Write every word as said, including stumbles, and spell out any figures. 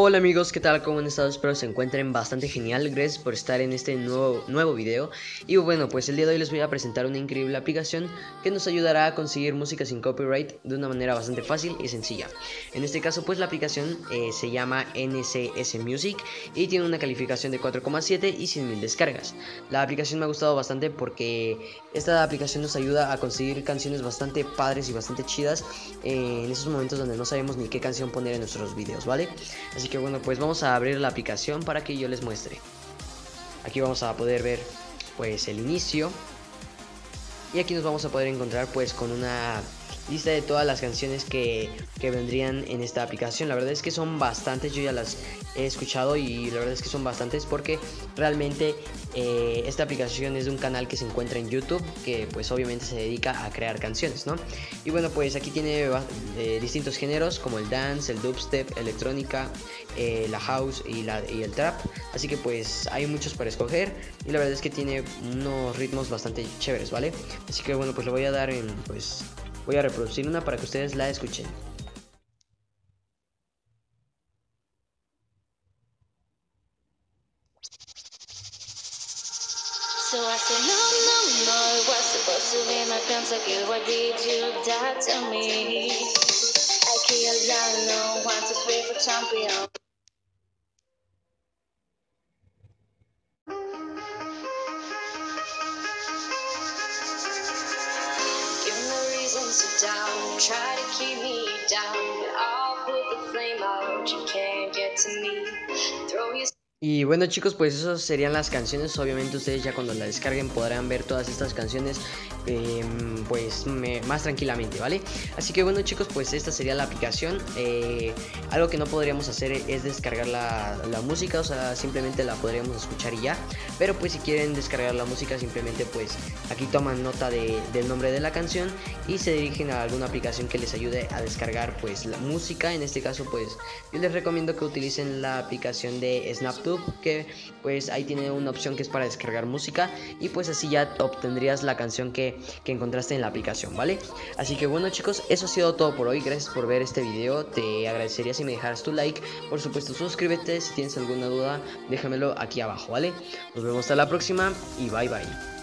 Hola amigos, ¿qué tal? ¿Cómo han estado? Espero se encuentren bastante genial. Gracias por estar en este nuevo, nuevo video. Y bueno, pues el día de hoy les voy a presentar una increíble aplicación que nos ayudará a conseguir música sin copyright de una manera bastante fácil y sencilla. En este caso pues la aplicación eh, se llama N C S Music y tiene una calificación de cuatro coma siete y cien mil descargas. La aplicación me ha gustado bastante porque esta aplicación nos ayuda a conseguir canciones bastante padres y bastante chidas eh, en esos momentos donde no sabemos ni qué canción poner en nuestros videos, ¿vale? Así que bueno, pues vamos a abrir la aplicación para que yo les muestre. Aquí vamos a poder ver pues el inicio. Y aquí nos vamos a poder encontrar pues con una lista de todas las canciones que, que vendrían en esta aplicación. La verdad es que son bastantes, yo ya las he escuchado y la verdad es que son bastantes porque realmente eh, esta aplicación es de un canal que se encuentra en YouTube que pues obviamente se dedica a crear canciones, ¿no? Y bueno, pues aquí tiene eh, distintos géneros como el dance, el dubstep, electrónica, eh, la house y, la, y el trap. Así que pues hay muchos para escoger y la verdad es que tiene unos ritmos bastante chéveres, ¿vale? Así que bueno, pues le voy a dar en pues... voy a reproducir una para que ustedes la escuchen. So I said, no, no, no, it was supposed to be my pentacle. Why did you die to me? I killed down, no, one, two, three for champion. Give me reasons to down, try to keep me down, but I'll put the flame out, you can't get to me. Throw your... Y bueno chicos, pues esas serían las canciones. Obviamente ustedes ya cuando la descarguen podrán ver todas estas canciones eh, pues me, más tranquilamente, ¿vale? Así que bueno chicos, pues esta sería la aplicación. eh, Algo que no podríamos hacer es descargar la, la música, o sea, simplemente la podríamos escuchar y ya. Pero pues si quieren descargar la música, simplemente pues aquí toman nota de, del nombre de la canción y se dirigen a alguna aplicación que les ayude a descargar pues la música. En este caso pues yo les recomiendo que utilicen la aplicación de SnapTube, que pues ahí tiene una opción que es para descargar música y pues así ya obtendrías la canción que, que encontraste en la aplicación, ¿vale? Así que bueno chicos, eso ha sido todo por hoy. Gracias por ver este video, te agradecería si me dejaras tu like, por supuesto suscríbete, si tienes alguna duda déjamelo aquí abajo, ¿vale? Nos vemos hasta la próxima y bye bye.